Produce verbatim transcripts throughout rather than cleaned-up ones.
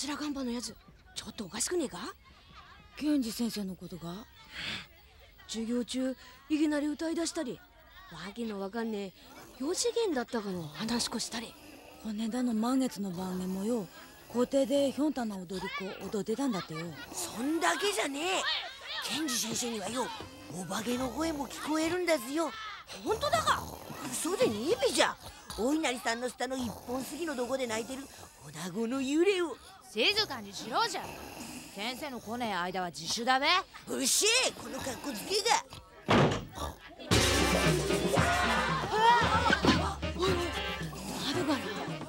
白看板のやつちょっとおかしくねえか？ ケンジ先生のことが？ 授業中いきなり歌い出したり、わけのわかんねえ四次元だったかの話しこしたり。 骨田の満月の晩年もよ、校庭でひょんたな踊り子踊ってたんだってよ。 そんだけじゃねえ。ケンジ先生にはよ、お化けの声も聞こえるんだぜよ。 本当だか？ 嘘でねえべじゃ。お稲荷さんの下の一本杉のどこで泣いてる女子の幽霊を。 静かにしろじゃ。先生の来ねえ間は自首だべ。 うっしえ、この格好つけが。 窓から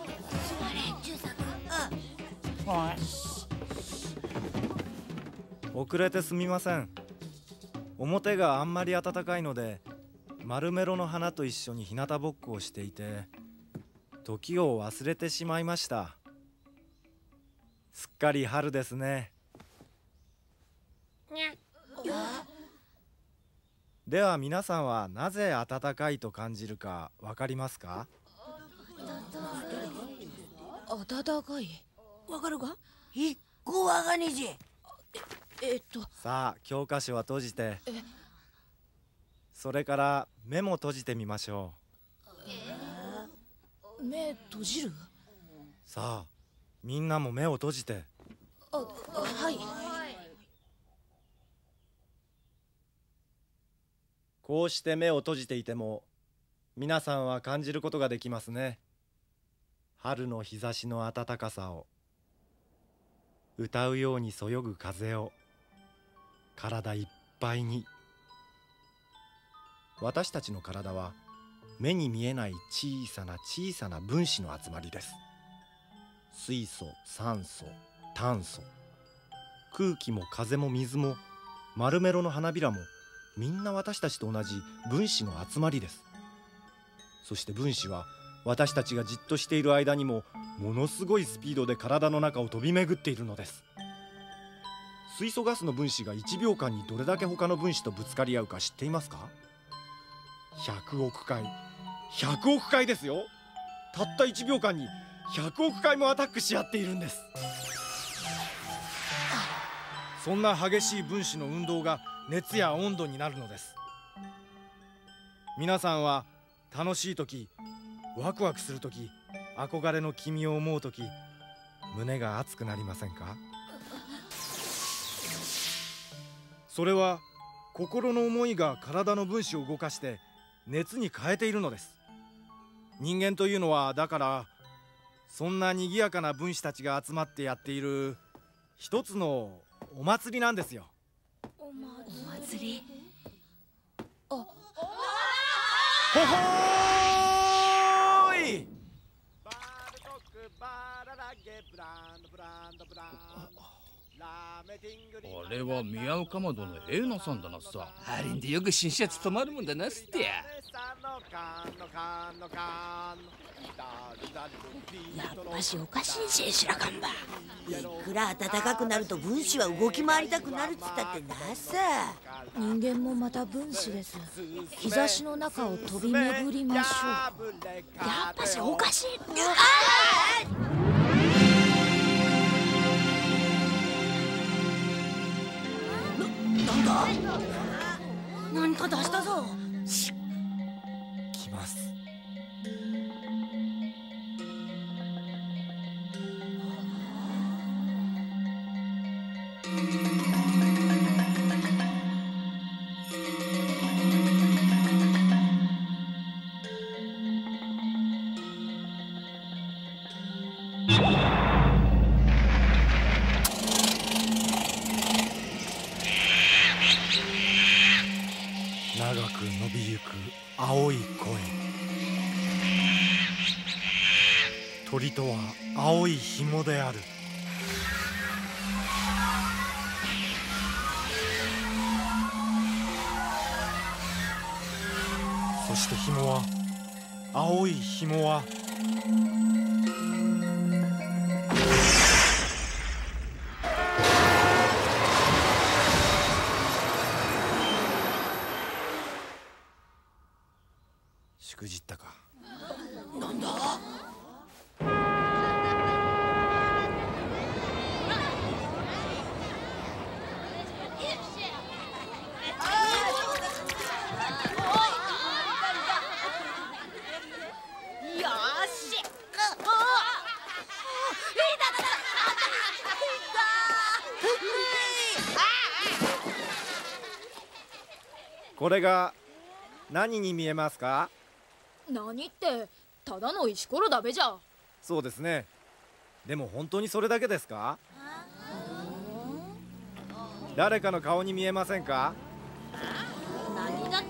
遅れてすみません。表があんまり暖かいので丸メロの花と一緒に日向ぼっこをしていて時を忘れてしまいました。すっかり春ですね。では皆さんはなぜ暖かいと感じるかわかりますか？ 暖かい。わかるか？ 一個わがねえじ。 ええっとさあ教科書は閉じて、それから目も閉じてみましょう。目閉じる？ さあみんなも目を閉じて。 あ、はい。 こうして目を閉じていても皆さんは感じることができますね。春の日差しの暖かさを、歌うようにそよぐ風を体いっぱいに。私たちの体は目に見えない小さな小さな分子の集まりです。水素、酸素、炭素、空気も風も水も丸メロの花びらもみんな私たちと同じ分子の集まりです。そして分子は私たちがじっとしている間にもものすごいスピードで体の中を飛び巡っているのです。水素ガスの分子がいちびょうかんにどれだけ他の分子とぶつかり合うか知っていますか？ひゃくおくかい。ひゃくおくかいですよ。たったいちびょうかんにひゃくおくかいもアタックし合っているんです。そんな激しい分子の運動が熱や温度になるのです。皆さんは楽しい時、ワクワクする時、憧れの君を思う時、胸が熱くなりませんか？それは心の思いが体の分子を動かして熱に変えているのです。人間というのはだからそんなにぎやかな分子たちが集まってやっている一つのお祭りなんですよ。 お祭り。あ、ほほーい。 あれは宮尾かまどのエーナさんだなさ。 あれんでよく新車務まるもんだなすってや。 やっぱしおかしいし白看板。 いくら暖かくなると分子は動き回りたくなるっつったってなさ。 人間もまた分子です。日差しの中を飛び巡りましょう。 やっぱしおかしい。 なんだ？ 何か出したぞ。 来ます。長く伸びゆく青い声。鳥とは青い紐である。そして紐は、青い紐はしくじったか。 なんだ？ これが何に見えますか？ 何ってただの石ころだべじゃ。 そうですね。でも本当にそれだけですか？誰かの顔に見えませんか？ 何だと？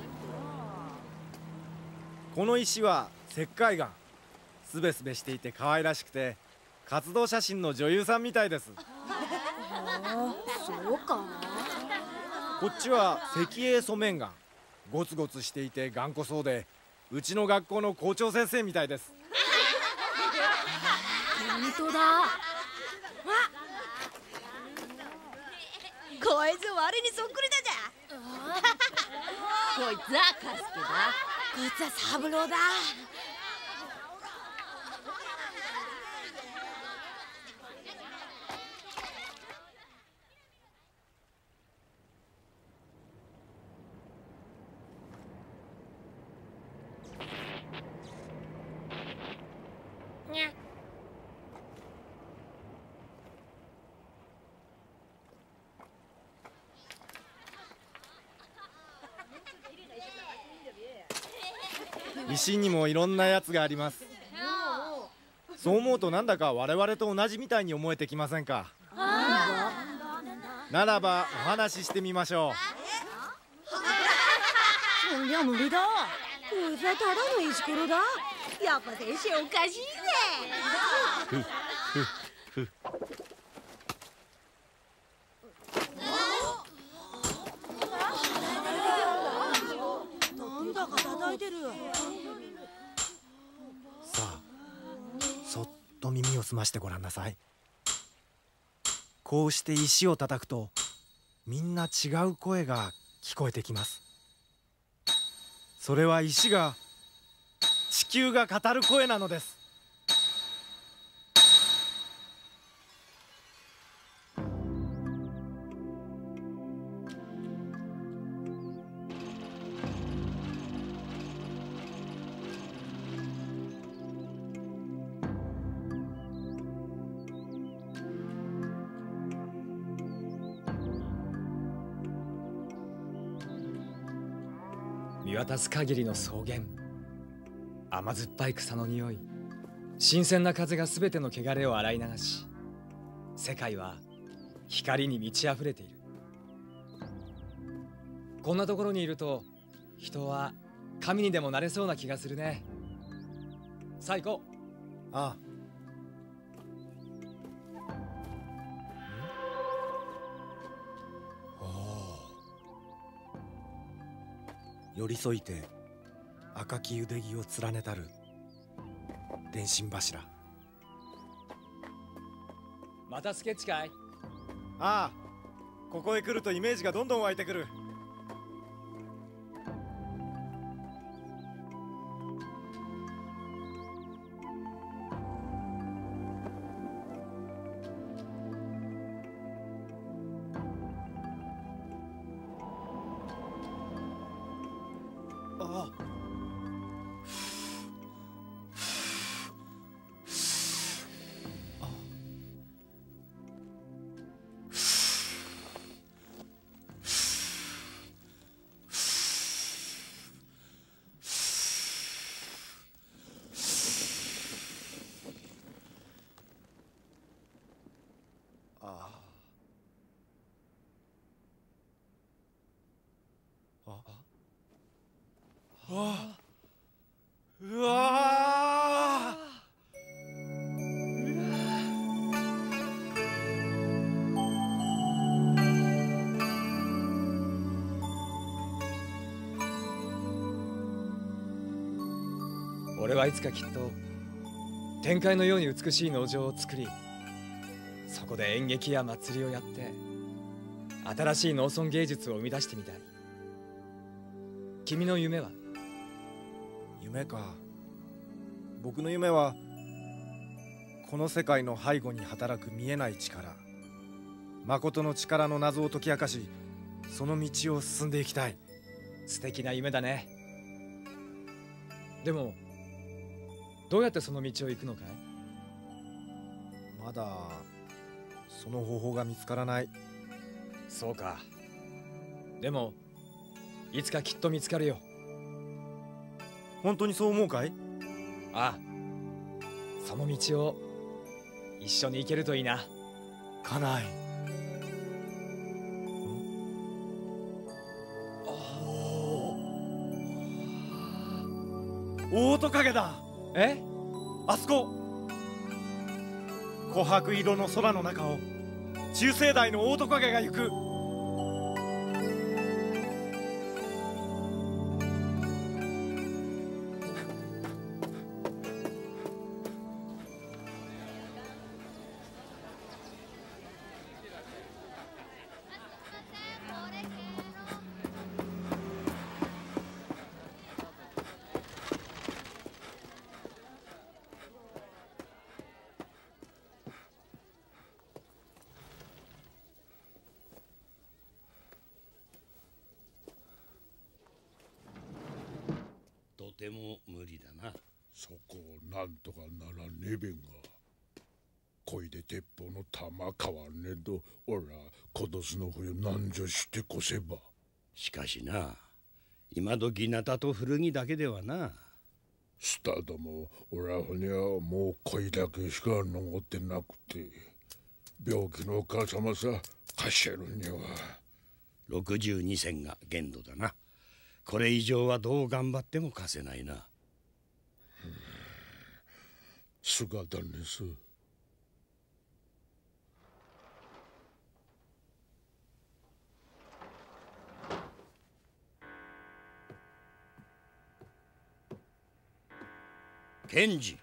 この石は石灰岩。すべすべしていて可愛らしくて活動写真の女優さんみたいです。 そうか。 こっちは石英素面岩。ゴツゴツしていて頑固そうでうちの学校の校長先生みたいです。 本当だ。 こいつ我にそっくりだじゃ。こいつはカスケだ。こいつはサブローだ。 石にもいろんなやつがあります。そう思うとなんだか我々と同じみたいに思えてきませんか？ならばお話ししてみましょう。 そんりゃ無理だ。こいつはただの石ころだ。やっぱ先生おかしいぜ。 ふっふっふっ。 なんだか叩いてる。 さあ、そっと耳を澄ましてごらんなさい。こうして石を叩くとみんな違う声が聞こえてきます。それは石が地球が語る声なのです。 見渡す限りの草原、甘酸っぱい草の匂い、新鮮な風がすべての汚れを洗い流し、世界は光に満ち溢れている。こんなところにいると人は神にでもなれそうな気がするね。さあ行こう。 ああ。寄り添いて赤き腕木を連ねたる電信柱。 またスケッチかい？ ああ、ここへ来るとイメージがどんどん湧いてくる。ああ。あ、うわー。 俺はいつかきっと天界のように美しい農場を作り、そこで演劇や祭りをやって新しい農村芸術を生み出してみたい。君の夢は？ 夢か。僕の夢はこの世界の背後に働く見えない力、誠の力の謎を解き明かし、その道を進んでいきたい。 素敵な夢だね。でもどうやってその道を行くのかい？ まだその方法が見つからない。 そうか。でもいつかきっと見つかるよ。 本当にそう思うかい？ ああ、その道を一緒に行けるといいな。 家内。オオトカゲだ。 え？ あそこ。琥珀色の空の中を中生代のオオトカゲが行く。 とても無理だな。 そこをなんとかならねべんが。こいで鉄砲の弾変わんねえと、おら今年の冬なんじゃしてこせば。 しかしな、今時ナタと古着だけではな。 スターども、おらほにはもうこいだけしか残ってなくて、病気のお母様さ貸しるには。 ろくじゅうにせんが限度だな。これ以上はどう頑張っても貸せないな。 姿です。 検事、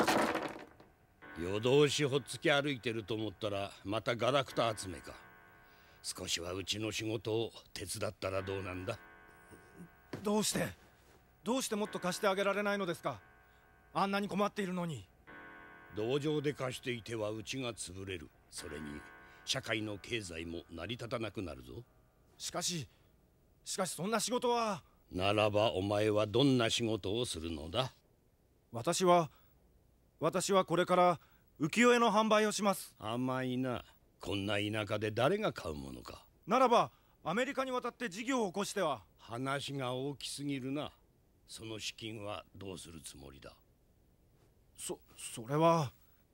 夜通しほっつき歩いてると思ったらまたガラクタ集めか。少しはうちの仕事を手伝ったらどうなんだ。 どうしてどうしてもっと貸してあげられないのですか？あんなに困っているのに。 道場で貸していてはうちが潰れる。それに社会の経済も成り立たなくなるぞ。 しかししかしそんな仕事は。 ならばお前はどんな仕事をするのだ？ 私は私はこれから浮世絵の販売をします。 甘いな。こんな田舎で誰が買うものか。 ならばアメリカに渡って事業を起こしては。 話が大きすぎるな。その資金はどうするつもりだ？ そそれは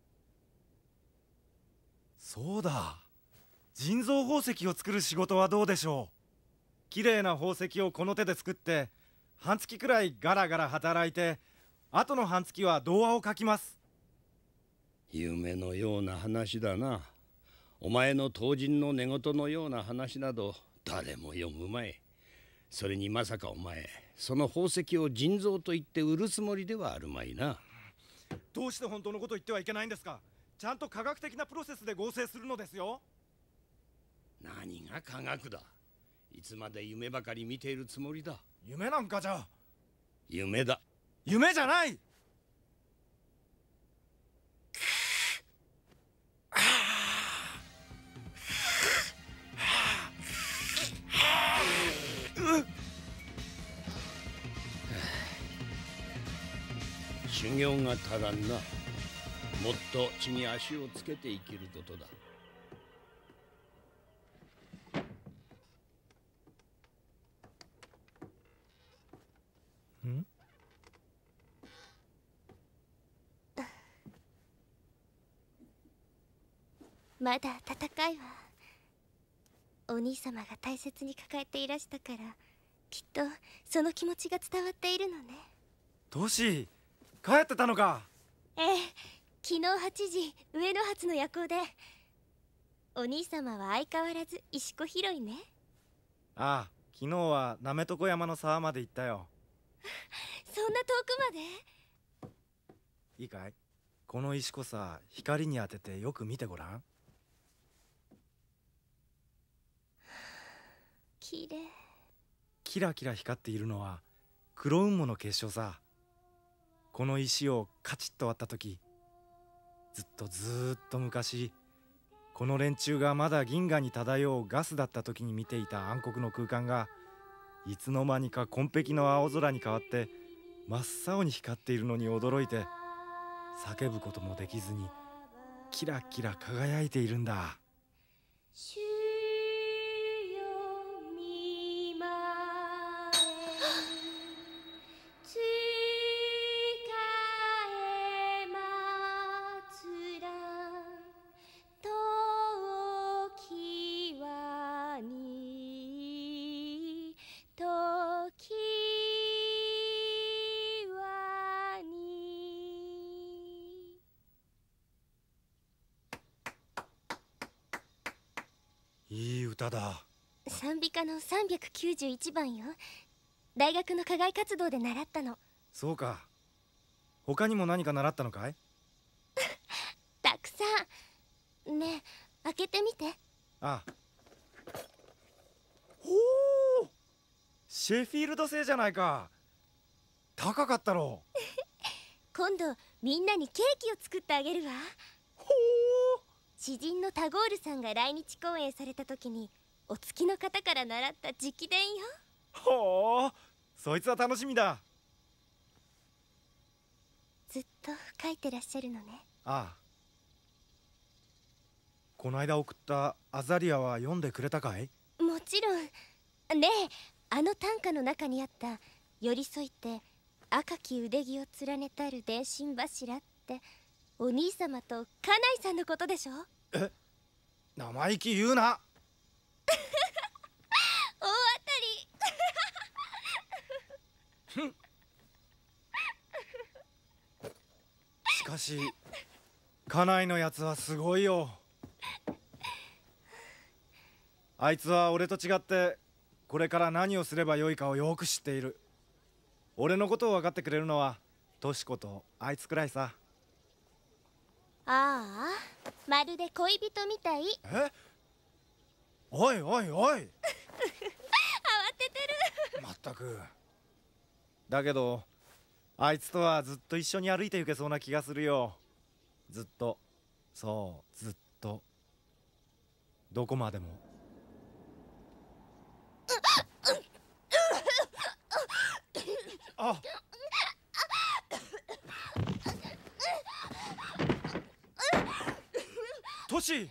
そうだ、人造宝石を作る仕事はどうでしょう。綺麗な宝石をこの手で作って半月くらいガラガラ働いて、後の半月は童話を書きます。 夢のような話だな。お前の当人の寝言のような話など誰も読むまい。それにまさかお前その宝石を人造と言って売るつもりではあるまいな。 どうして本当のことを言ってはいけないんですか？ちゃんと科学的なプロセスで合成するのですよ。 何が科学だ。いつまで夢ばかり見ているつもりだ。 夢なんかじゃ。 夢だ。 夢じゃない。 修行が足らんな。もっと地に足をつけて生きることだ。 ん？ まだ温かいわ。お兄様が大切に抱えていらしたから、きっとその気持ちが伝わっているのね。 トシ、帰ってたのか。 ええ、昨日はちじ上野発の夜行で。お兄様は相変わらず石こ拾いね。 ああ、昨日はなめとこ山の沢まで行ったよ。 そんな遠くまで？ いいかい、この石こさ光に当ててよく見てごらん。 きれい。 キラキラ光っているのは黒雲母の結晶さ。この石をカチッと割った時、ずっとずーっと昔、この連中がまだ銀河に漂うガスだった時に見ていた暗黒の空間が、いつの間にか紺碧の青空に変わって真っ青に光っているのに驚いて、叫ぶこともできずにキラキラ輝いているんだ。 歌だ。 賛美歌のさんびゃくきゅうじゅういちばんよ。大学の課外活動で習ったの。 そうか。他にも何か習ったのかい？ たくさん。ねえ、開けてみて。 ああ。ほう、シェフィールド製じゃないか。高かったろう。 今度みんなにケーキを作ってあげるわ。 ほう。 詩人のタゴールさんが来日公演された時にお付きの方から習った直伝よ。 ほう、そいつは楽しみだ。 ずっと書いてらっしゃるのね。 ああ。この間送ったアザリアは読んでくれたかい？ もちろん。ねえ、あの短歌の中にあった「寄り添いて赤き腕木を連ねたる電信柱」ってお兄様と家内さんのことでしょ？ え、生意気言うな。 大当たり。 しかし家内のやつはすごいよ。あいつは俺と違ってこれから何をすればよいかをよく知っている。俺のことを分かってくれるのはトシコとあいつくらいさ。 ああ、まるで恋人みたい。 え、おいおいおい。慌ててる。 まったく。だけどあいつとはずっと一緒に歩いて行けそうな気がするよ。ずっと、そうずっと、どこまでも。あ、トシ。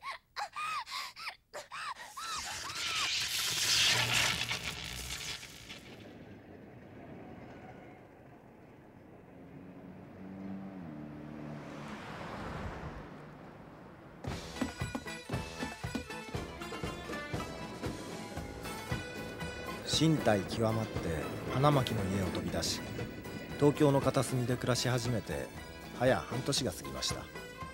身体極まって花巻の家を飛び出し、東京の片隅で暮らし始めて早半年が過ぎました。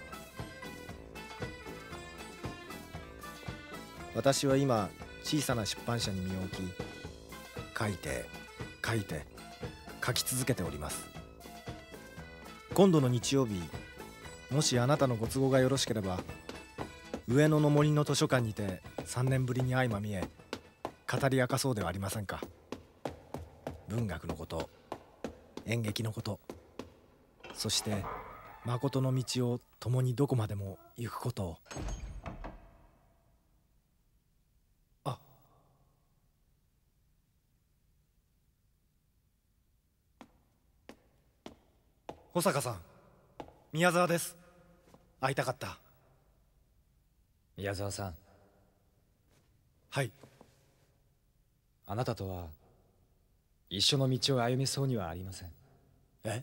私は今小さな出版社に身を置き、書いて書いて書き続けております。今度の日曜日、もしあなたのご都合がよろしければ、上野の森の図書館にてさんねんぶりに相まみえ語り明かそうではありませんか。文学のこと、演劇のこと、そして誠の道を共にどこまでも行くことを。あ、保坂さん、宮沢です。会いたかった。 宮沢さん。 はい。 あなたとは一緒の道を歩めそうにはありません。 え？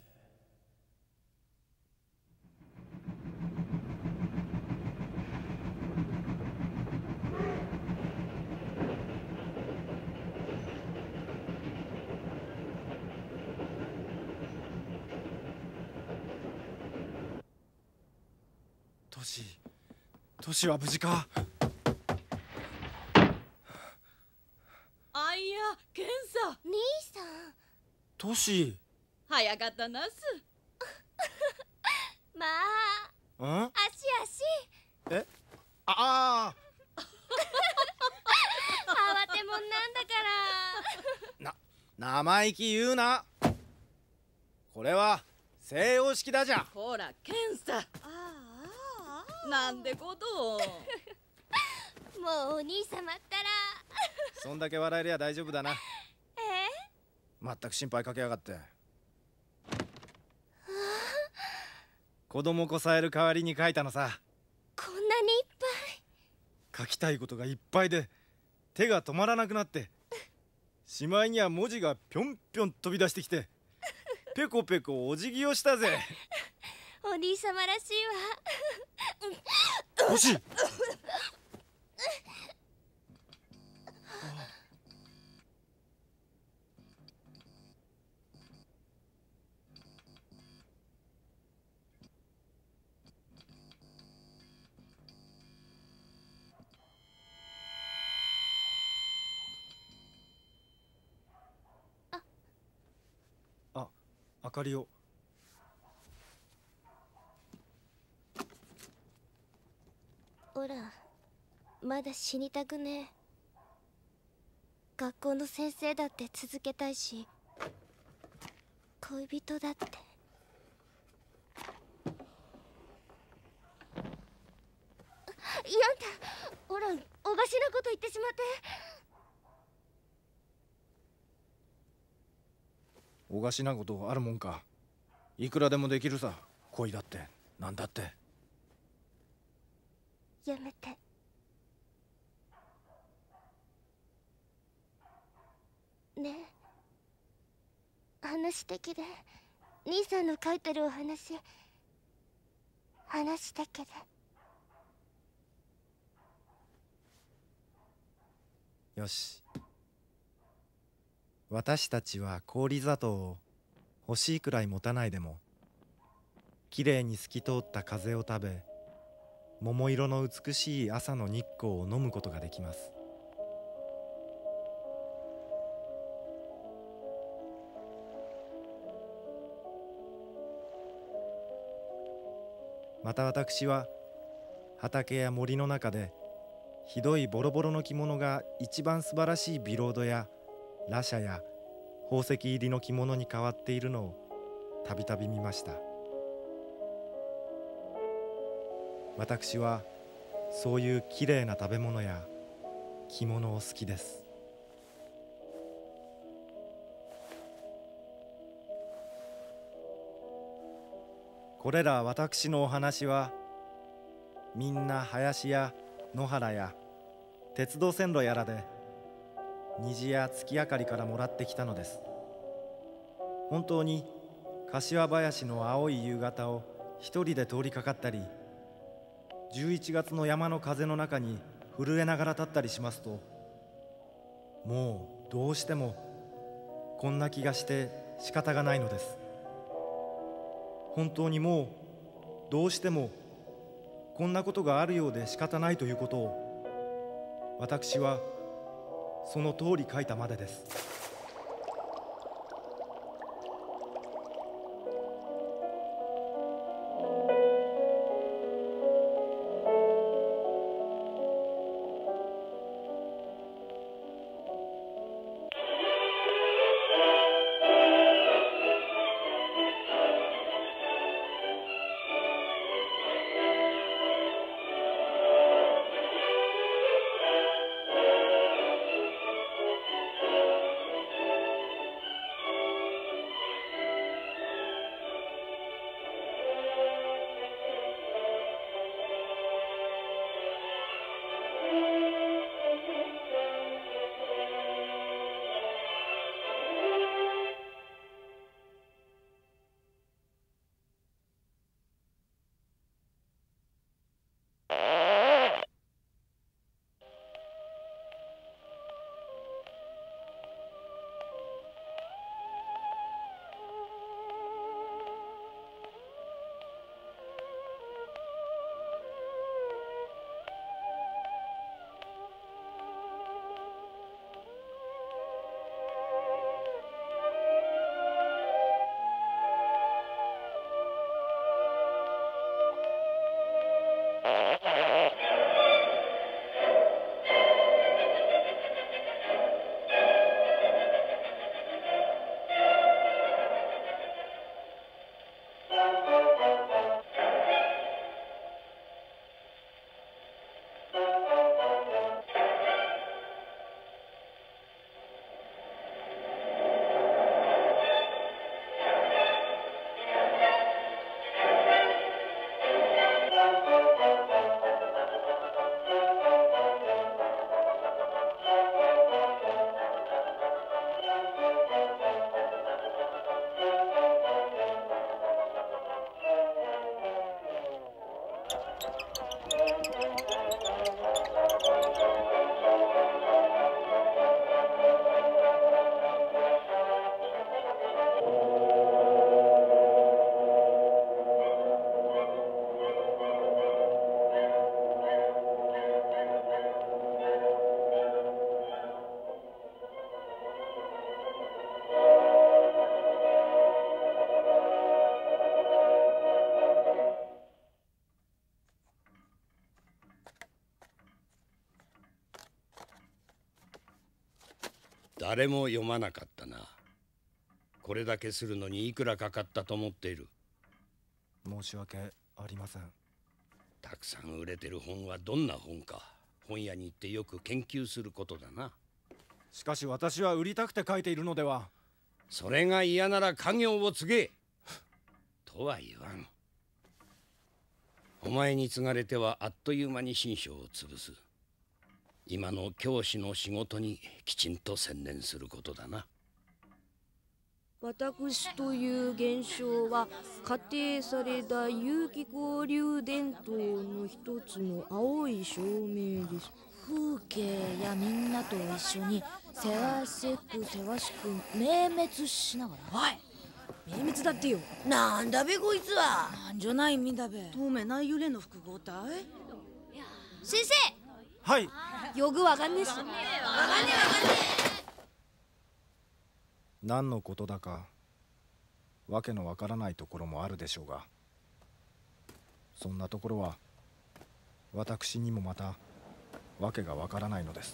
トシ、トシは無事か？ あいや、ケンさ。 兄さん。 トシ。 早かったなす。 まあ。ん？ 足足。 え？ああ。 慌てもんなんだから。 な、生意気言うな。これは西洋式だじゃ。 ほら、ケンさ。なんでことを。 もうお兄様ったら。 そんだけ笑えりゃ大丈夫だな。 え？ まったく心配かけやがって。子供こさえる代わりに書いたのさ。 こんなにいっぱい書きたいことがいっぱいで手が止まらなくなって、しまいには文字がぴょんぴょん飛び出してきてペコペコお辞儀をしたぜ。 お兄様らしいわ。 トシ。 かりを。 ほら、まだ死にたくねえ。学校の先生だって続けたいし、恋人だって。やんた、ほら、おかしなこと言ってしまって。 おかしなことあるもんか。いくらでもできるさ。恋だってなんだって。 やめて。ねえ、話的で兄さんの書いてるお話話だけで。 よし。私たちは氷砂糖を欲しいくらい持たないでもきれいに透き通った風を食べ、桃色の美しい朝の日光を飲むことができます。また私は畑や森の中でひどいボロボロの着物が一番素晴らしいビロードやラシャや宝石入りの着物に変わっているのをたびたび見ました。私はそういうきれいな食べ物や着物を好きです。これら私のお話はみんな林や野原や鉄道線路やらで虹や月明かりからもらってきたのです。本当に柏林の青い夕方を一人で通りかかったり、じゅういちがつの山の風の中に震えながら立ったりしますと、もうどうしてもこんな気がして仕方がないのです。本当にもうどうしてもこんなことがあるようで仕方ないということを私はその通り書いたまでです。 誰も読まなかったな。これだけするのにいくらかかったと思っている。 申し訳ありません。 たくさん売れてる本はどんな本か本屋に行ってよく研究することだな。 しかし私は売りたくて書いているのでは。 それが嫌なら家業を継げとは言わん。お前に継がれてはあっという間に新書を潰す。今の教師の仕事にきちんと専念することだな。 私という現象は仮定された有機交流伝統の一つの青い証明です。 風景やみんなと一緒にせわしくせわしく明滅しながら。 おい、 明滅だってよ。 なんだべこいつは。 なんじゃないみだべ。透明な幽霊の複合体。 先生。 はい。 よくわかんねえっす。わかんねえわかんねえ。何のことだかわけのわからないところもあるでしょうが、そんなところは私にもまたわけがわからないのです。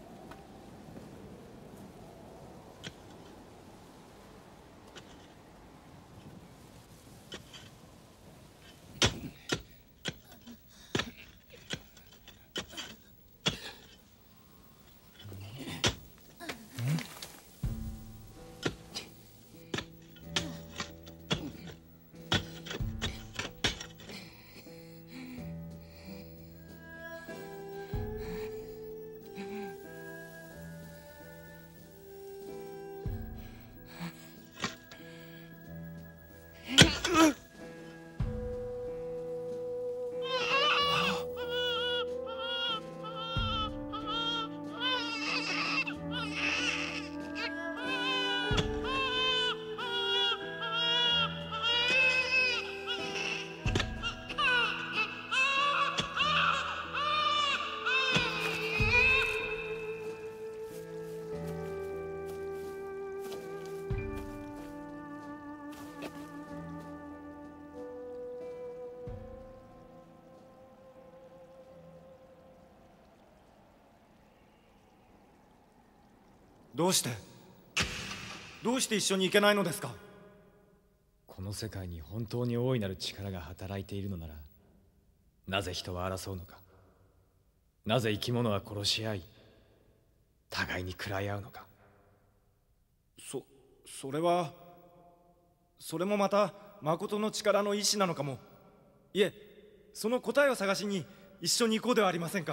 どうしてどうして一緒に行けないのですか。 この世界に本当に大いなる力が働いているのなら、なぜ人は争うのか。なぜ生き物は殺し合い互いに喰らい合うのか。 そそれはそれもまた誠の力の意志なのかも。いえ、その答えを探しに一緒に行こうではありませんか。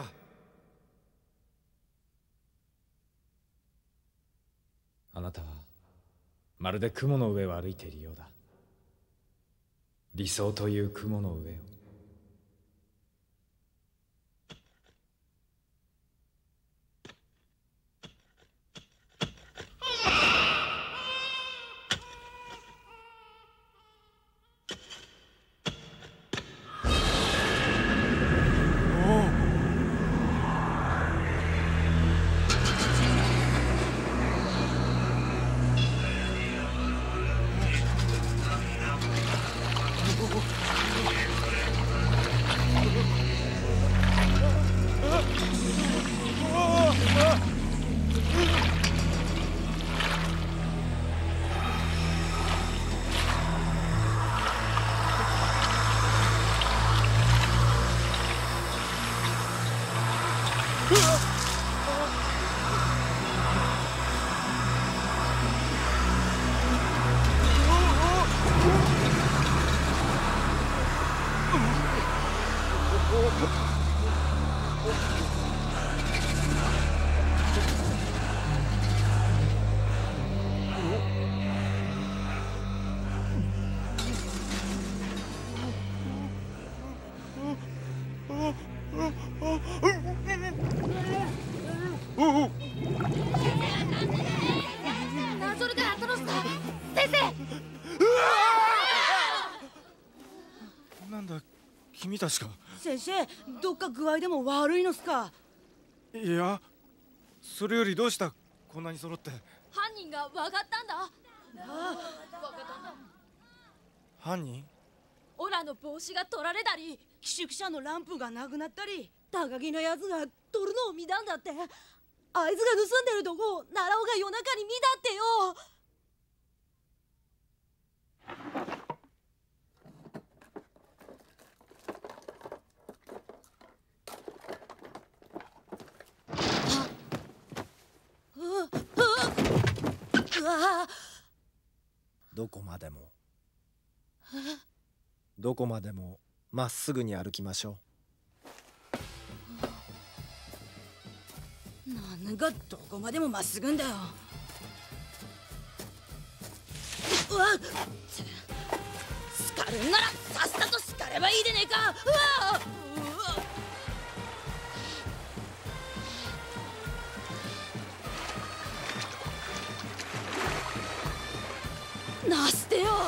あなたはまるで雲の上を歩いているようだ。理想という雲の上を。 なんだ君たちか。 先生、どっか具合でも悪いのっすか。 いや、それよりどうしたこんなに揃って。 犯人が分かったんだ。ああ、 犯人？ オラの帽子が取られたり、 寄宿舎のランプがなくなったり、高木のやつが取るのを見たんだって。 あいつが盗んでるとこ奈良尾が夜中に見たってよ。 どこまでもどこまでもまっすぐに歩きましょう。なんがどこまでもまっすぐんだよ。うわっ、好かれんならさっさと好かればいいでねえか。うわっ、なしてよ。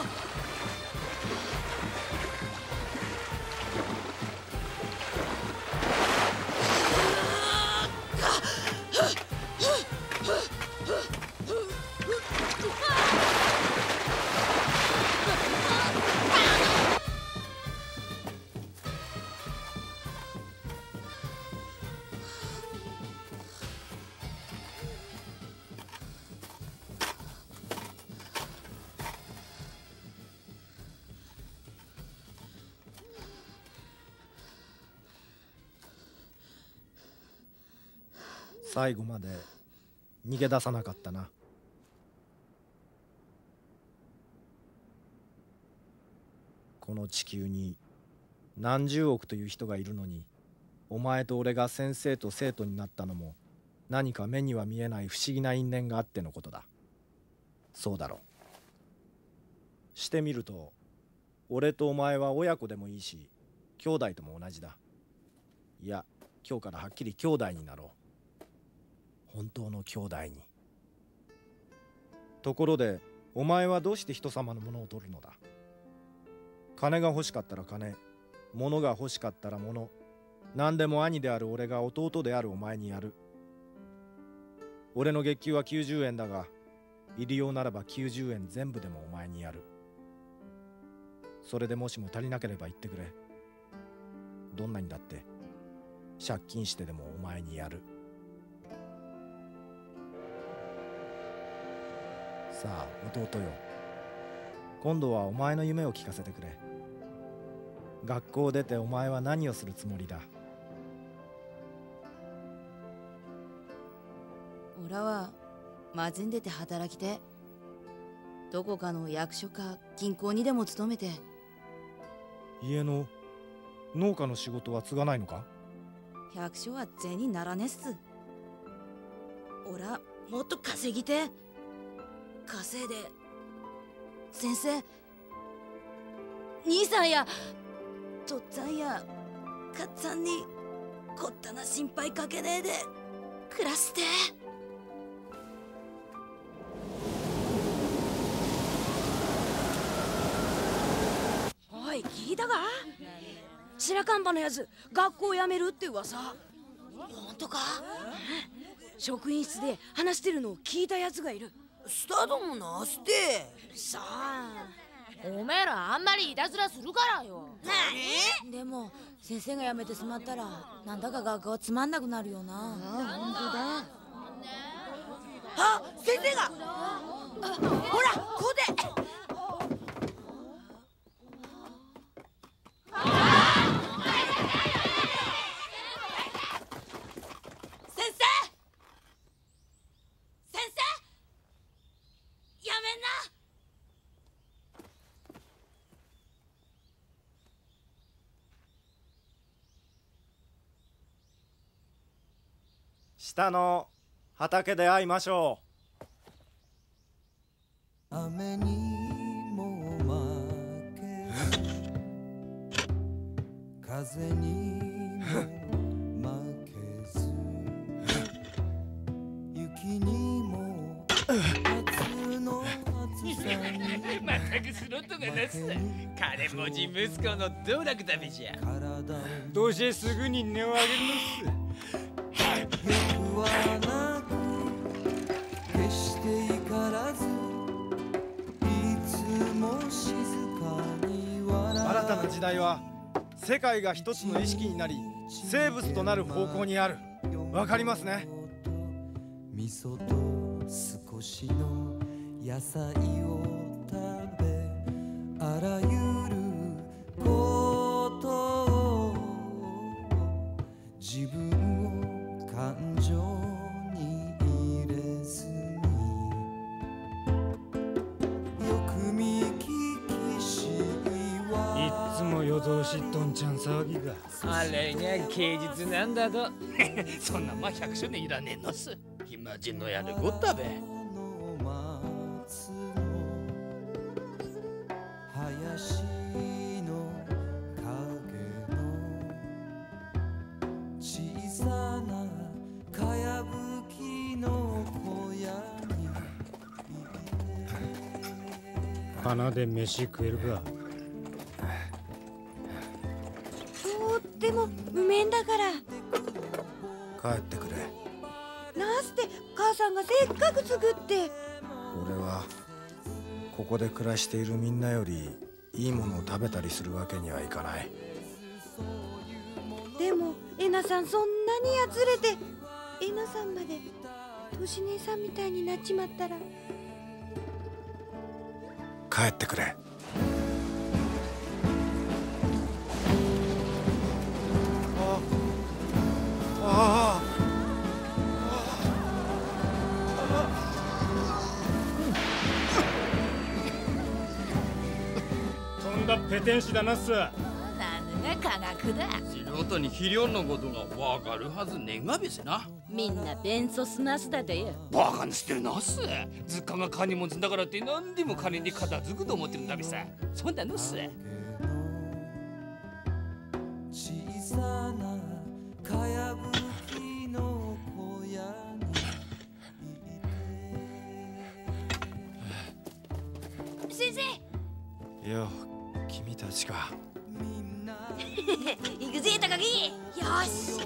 最後まで逃げ出さなかったな。この地球に何十億という人がいるのに、お前と俺が先生と生徒になったのも何か目には見えない不思議な因縁があってのことだ。そうだろう。してみると俺とお前は親子でもいいし兄弟とも同じだ。いや、今日からはっきり兄弟になろう。本当の兄弟に。ところでお前はどうして人様のものを取るのだ。金が欲しかったら金、物が欲しかったら物、何でも兄である俺が弟であるお前にやる。俺の月給はきゅうじゅうえんだが、入り用ならばきゅうじゅうえん全部でもお前にやる。それでもしも足りなければ言ってくれ。どんなにだって借金してでもお前にやる。さあ弟よ、今度はお前の夢を聞かせてくれ。学校を出てお前は何をするつもりだ。 俺は街に出て働きて、どこかの役所か銀行にでも勤めて。 家の農家の仕事は継がないのか。 百姓は銭にならねっす。俺はもっと稼ぎて、稼いで先生、兄さんやとっつぁんやかっつぁんにこったな心配かけねえで暮らして。 おい、聞いたか？白看板のやつ学校辞めるって噂。 本当か？ 職員室で話してるのを聞いたやつがいる。 スタートもなしてさあ、 おめえらあんまりいたずらするからよ。 何？ でも先生が辞めてしまったらなんだか学校つまんなくなるよな。 ああ、本当だ。 あ、先生がほらここで。 下の畑で会いましょう。雨にも負けず風にも負けず雪にも夏の暑さにまったくスロットがなすさ。金持ち息子の道楽だべじゃ。 どうせすぐに値を上げるのっす。 はなく決して怒らずいつも静かに笑う。 新たな時代は世界が一つの意識になり生物となる方向にある。わかりますね。 味噌と少しの野菜を食べ、あらゆることを自分を感情に入れずに、よく見聞きしいっつも夜通しどんちゃん騒ぎが。 あれにゃ芸術なんだと。そんなまあ百姓でいらねえのっす。暇人のやるこったべ。 林の影の小さなかやぶきの小屋に鼻で飯食えるか。 とってもうめえんだから。 帰ってくれ。 なすって母さんがせっかく作って。 俺はここで暮らしているみんなよりいいものを食べたりするわけにはいかない。 でもえなさんそんなにやつれて、えなさんまでとし姉さんみたいになっちまったら。 帰ってくれ。ああとんだペテン師だなっす。 何が科学だ。 素人に肥料のことがわかるはずねがべせな。 みんな弁ソスなすだでよ。 バカにしてるなっす。図鑑が金持ちだからって何でも金に片付くと思ってるんだべさ。そんなのっす。 小さなかやぶきの小屋に。 先生。 よ、君たちか。 行くぜ高木。よし。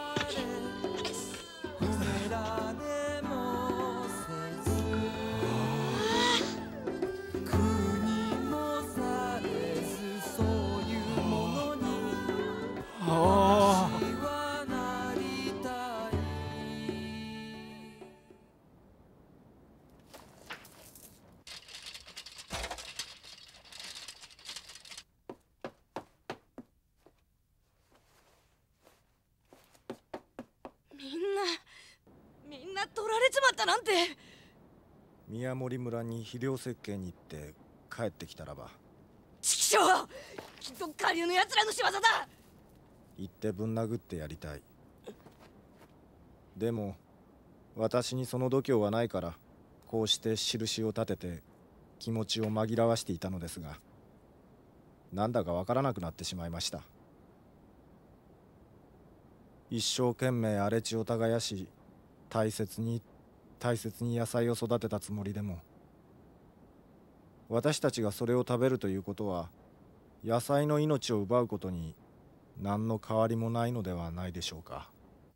みんな取られちまったなんて。 宮森村に肥料設計に行って帰ってきたらば。 ちくしょう、きっと下流のやつらの仕業だ。 行ってぶん殴ってやりたい。でも私にその度胸はないから、こうして印を立てて気持ちを紛らわしていたのですが、なんだかわからなくなってしまいました。一生懸命荒れ地を耕し、大切に大切に野菜を育てたつもりでも、私たちがそれを食べるということは野菜の命を奪うことに何の変わりもないのではないでしょうか。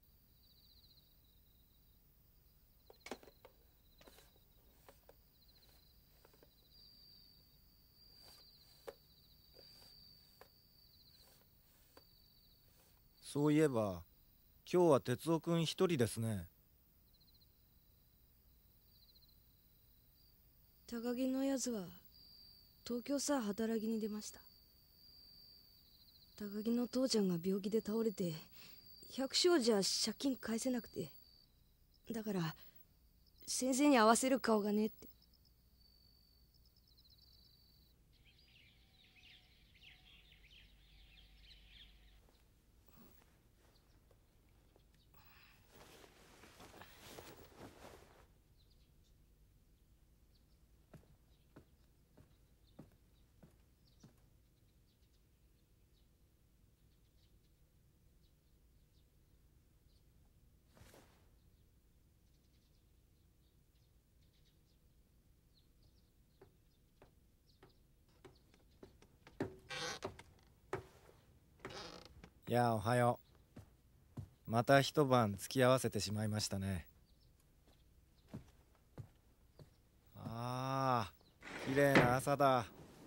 そういえば今日は哲夫くん一人ですね。 高木のやつは東京さ働きに出ました。高木の父ちゃんが病気で倒れて、百姓じゃ借金返せなくて、だから先生に合わせる顔がねえって。 いや、おはよう。また一晩付き合わせてしまいましたね。ああ、綺麗な朝だ。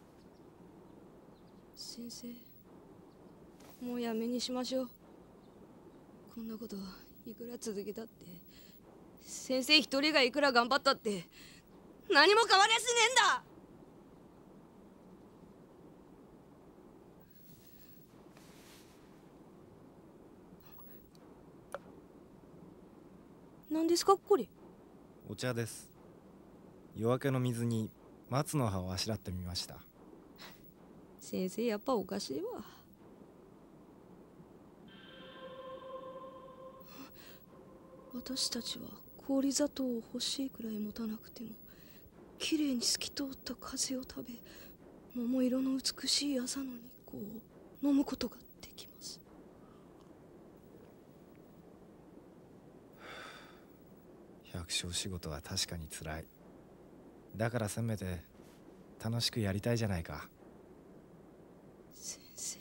先生、もうやめにしましょう。こんなこといくら続けたって先生一人がいくら頑張ったって何も変わりゃしねえんだ。何ですかこれ。 お茶です。夜明けの水に松の葉をあしらってみました。 先生やっぱおかしいわ。私たちは氷砂糖を欲しいくらい持たなくてもきれいに透き通った風を食べ、桃色の美しい朝の日光を飲むことができます。 百姓仕事は確かにつらい。だからせめて楽しくやりたいじゃないか。 先生。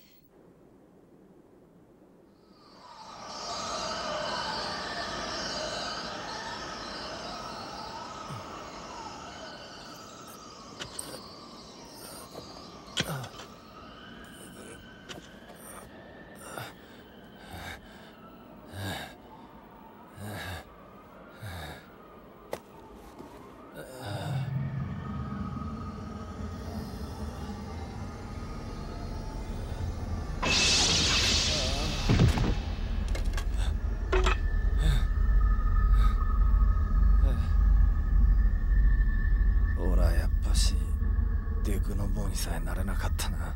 さえなれなかったな。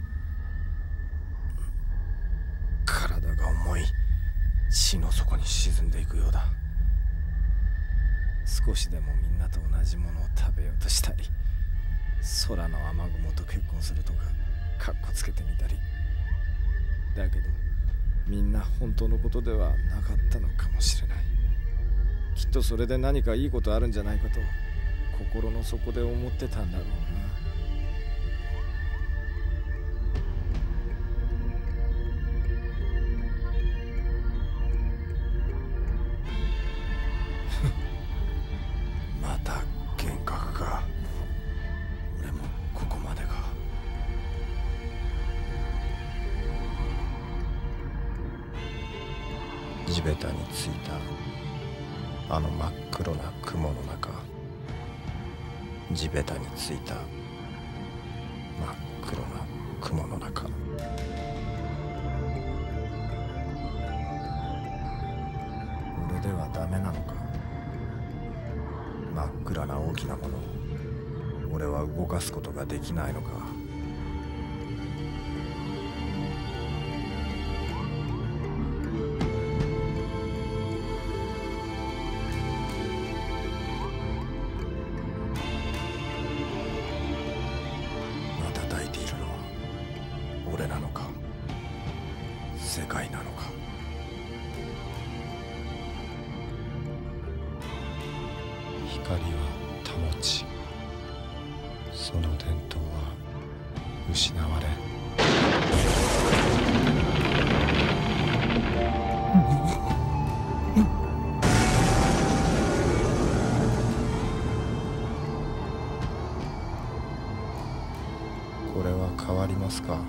体が重い。死の底に沈んでいくようだ。少しでもみんなと同じものを食べようとしたり、空の雨雲と結婚するとかかっこつけてみたり。だけどみんな本当のことではなかったのかもしれない。きっとそれで何かいいことあるんじゃないかと心の底で思ってたんだろうな。地べたについたあの真っ黒な雲の中、地べたについた真っ黒な雲の中、俺ではダメなのか。真っ暗な大きなものを俺は動かすことができないのか。俺なのか、世界なのか。光は保ち、その伝統は失われ。これは変わりますか。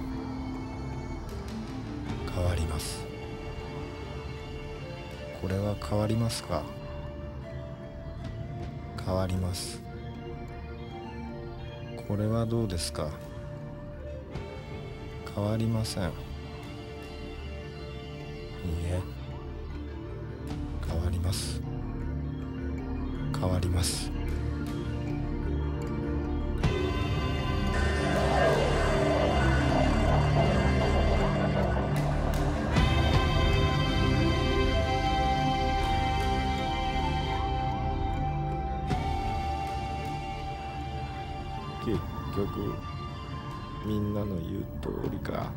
変わります。これは変わりますか。変わります。これはどうですか。変わりません。いいえ、変わります。変わります。結局みんなの言う通りか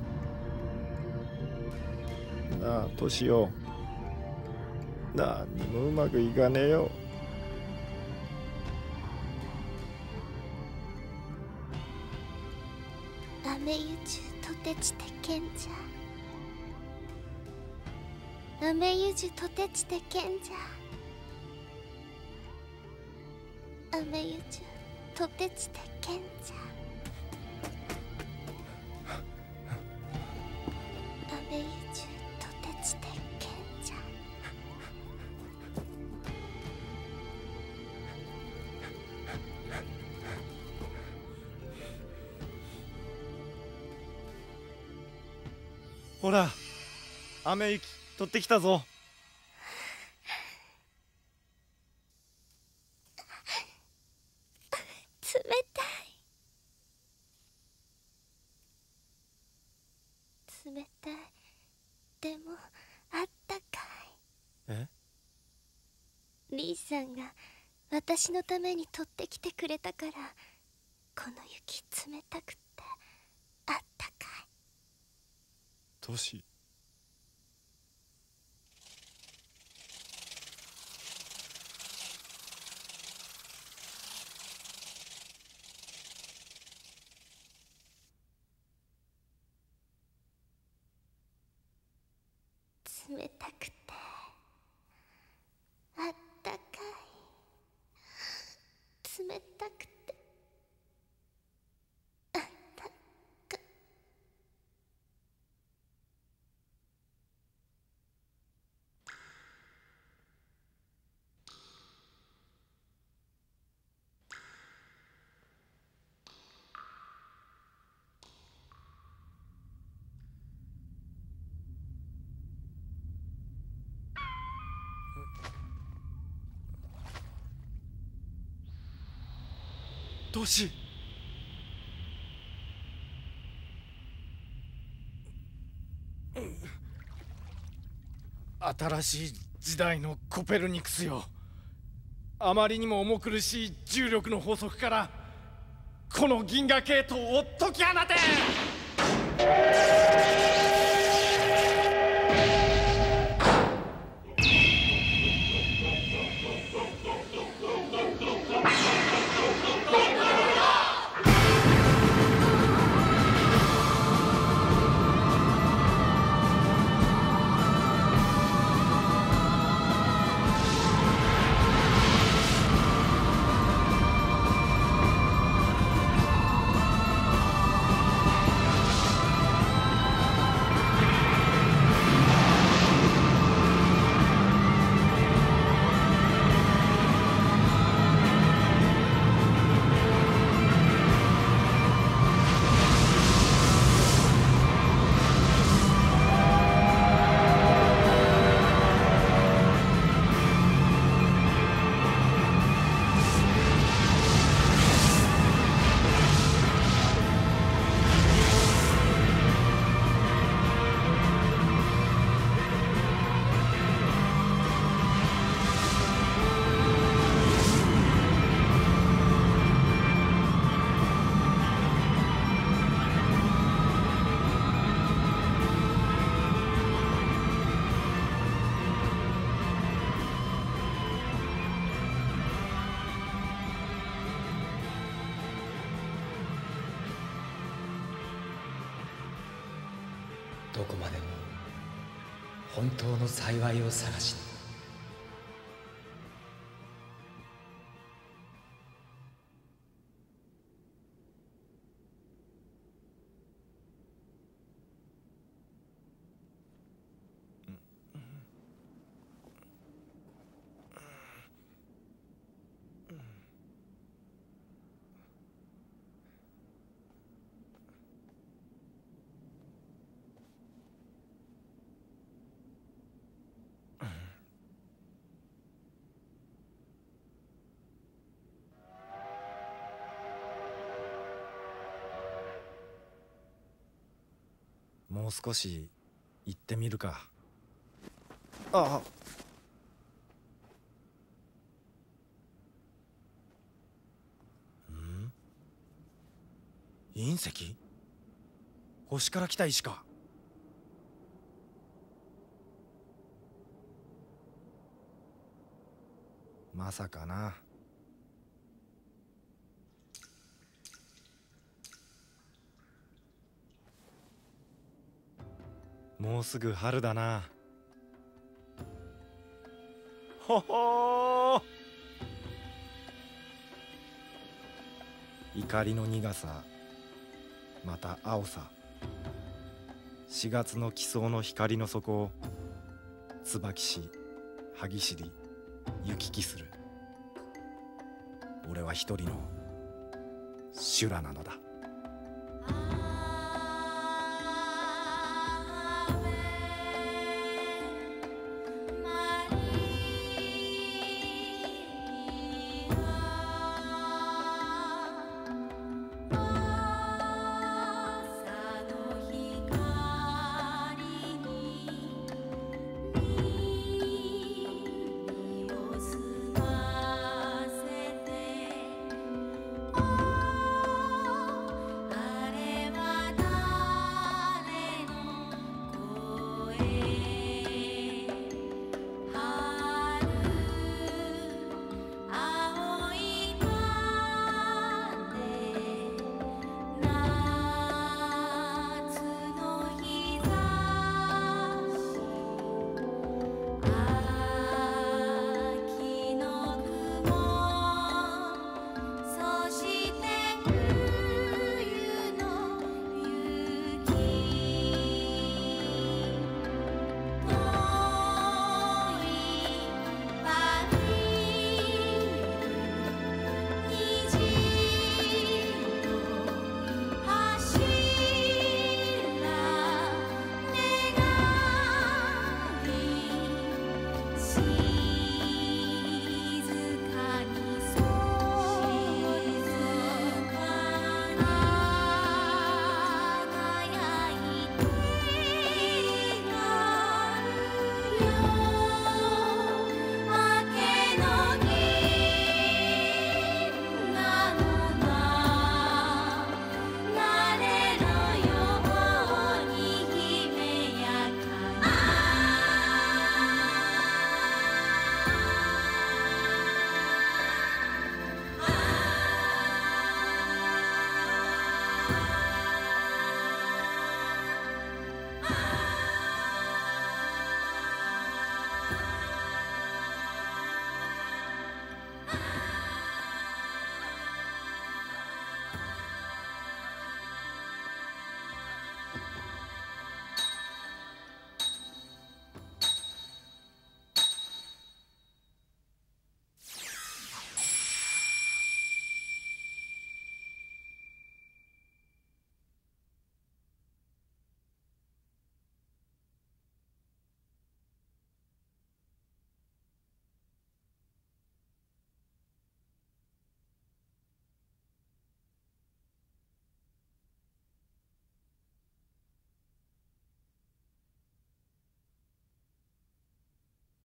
なあ。トシよ、何にもうまくいかねえよ。 雨ゆじゅとてちてけんじゃ。雨ゆじゅとてちてけんじゃ。雨ゆじゅとてちてけんじゃ。雨ゆじゅとてちてけんじゃ。 ほら雨雪取ってきたぞ。 冷たい冷たいでもあったかい。 え？ リーさんが私のために取ってきてくれたから、この雪冷たくてあったかい。 トシ、 冷たくてあったかい。冷たくてあったかい。 トシ、新しい時代のコペルニクスよ。あまりにも重苦しい重力の法則からこの銀河系統を解き放て。 どこまでも本当の幸いを探しに。 もう少し行ってみるか。ああ、ん？隕石？星から来た石か。まさかな。もうすぐ春だな。ほほー。怒りの苦さ、また青さ。しがつの奇想の光の底を椿し、歯ぎしり、行き来する。俺は一人の修羅なのだ。